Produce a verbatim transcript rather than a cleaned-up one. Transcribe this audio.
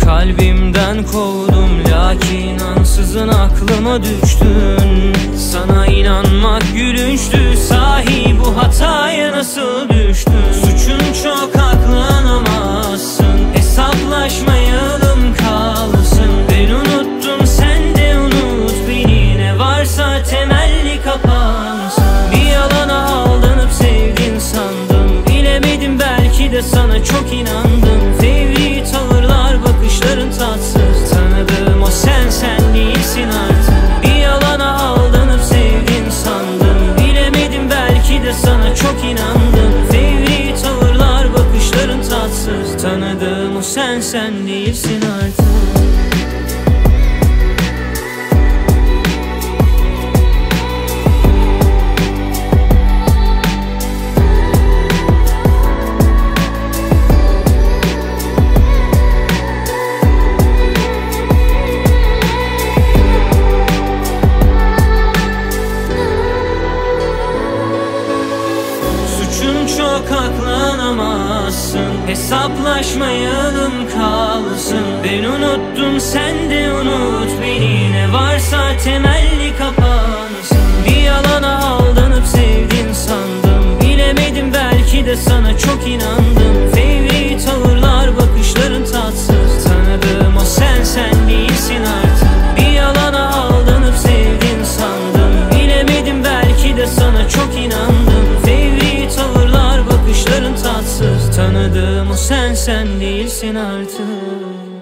Kalbimden kovdum lakin ansızın aklıma düştün. Sana inanmak gülünçtü, sahi bu hataya nasıl düştün? Suçun çok, aklanamazsın, hesaplaşmayalım kalsın. Ben unuttum, sen de unut beni, ne varsa temelli kapansın. Bir yalana aldanıp sevdin sandım, bilemedim belki de sana çok inandım. Fevri tavırlar, bakışların tatsız, tanıdığım o sen, sen değilsin artık. Bir yalana aldanıp sevdin sandım, bilemedim belki de sana çok inandım. Fevri tavırlar, bakışların tatsız, tanıdığım o sen, sen değilsin artık. Çok, aklanamazsın, hesaplaşmayalım kalsın. Ben unuttum, sen de unut beni, ne varsa temelli kapansın. Bir yalana aldanıp sevdin sandım, bilemedim belki de sana çok inandım. Fevri tavırlar, bakışların tatsız, tanıdığım o sen, sen değilsin artık. Bir yalana aldanıp sevdin sandım, bilemedim belki de sana çok inandım. Fevri tavırlar, bakışların tatsız, tanıdığım o sen, sen değilsin artık.